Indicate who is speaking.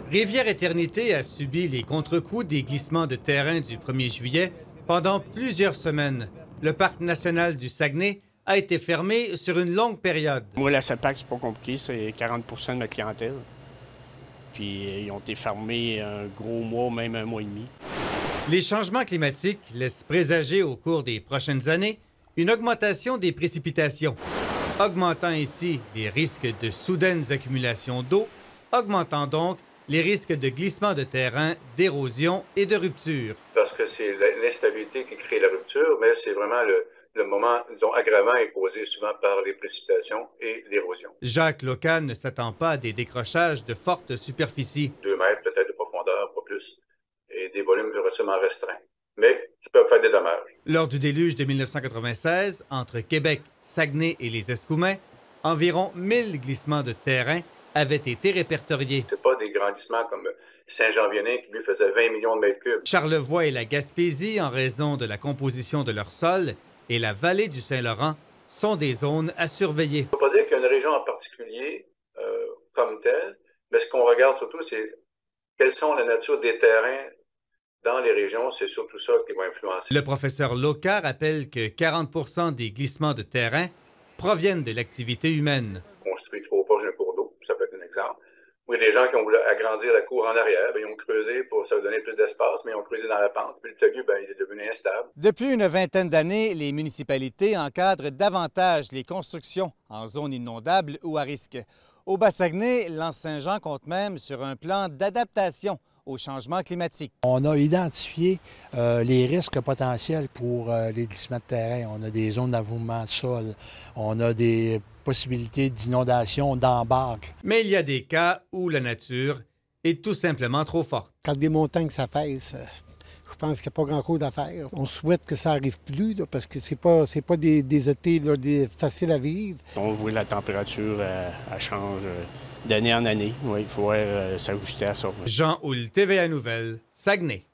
Speaker 1: Rivière-Éternité a subi les contre-coups des glissements de terrain du 1er juillet pendant plusieurs semaines. Le parc national du Saguenay a été fermé sur une longue période.
Speaker 2: Moi, la SAPAC, c'est pas compliqué, c'est 40 de ma clientèle. Puis ils ont été fermés un gros mois, même un mois et demi.
Speaker 1: Les changements climatiques laissent présager au cours des prochaines années une augmentation des précipitations, augmentant ainsi les risques de soudaines accumulations d'eau, augmentant donc les risques de glissement de terrain, d'érosion et de rupture.
Speaker 3: Parce que c'est l'instabilité qui crée la rupture, mais c'est vraiment le moment, disons, aggravant est causé souvent par les précipitations et l'érosion.
Speaker 1: Jacques Locan ne s'attend pas à des décrochages de fortes superficies.
Speaker 3: 2 mètres peut-être de profondeur, pas plus, et des volumes relativement restreints, mais qui peuvent faire des dommages.
Speaker 1: Lors du déluge de 1996, entre Québec, Saguenay et les Escoumins, environ 1000 glissements de terrain avaient été répertoriés.
Speaker 3: C'est pas des grandissements comme Saint-Jean-Viennin qui lui faisait 20 millions de mètres cubes.
Speaker 1: Charlevoix et la Gaspésie, en raison de la composition de leur sol, et la vallée du Saint-Laurent sont des zones à surveiller.
Speaker 3: On ne peut pas dire qu'il y a une région en particulier comme telle, mais ce qu'on regarde surtout, c'est quelles sont la nature des terrains dans les régions. C'est surtout ça qui va influencer.
Speaker 1: Le professeur Loca rappelle que 40 des glissements de terrain proviennent de l'activité humaine.
Speaker 3: Construit trop proche d'un cours d'eau, ça peut être un exemple. Oui, des gens qui ont voulu agrandir la cour en arrière, bien, ils ont creusé pour se donner plus d'espace, mais ils ont creusé dans la pente. Puis le talus, bien, il est devenu instable.
Speaker 1: Depuis une vingtaine d'années, les municipalités encadrent davantage les constructions en zone inondable ou à risque. Au Bas-Saguenay, l'Anse-Saint-Jean compte même sur un plan d'adaptation au changement climatique.
Speaker 4: On a identifié les risques potentiels pour les glissements de terrain. On a des zones d'avouement de sol, on a des possibilités d'inondation d'embarque.
Speaker 1: Mais il y a des cas où la nature est tout simplement trop forte.
Speaker 5: Quand des montagnes s'affaissent, je pense qu'il n'y a pas grand-chose à faire. On souhaite que ça n'arrive plus, là, parce que c'est pas des étés là, faciles à vivre.
Speaker 2: On voit la température, elle change d'année en année. Oui, il faut s'ajuster à ça.
Speaker 1: Jean Houle, TVA Nouvelles, Saguenay.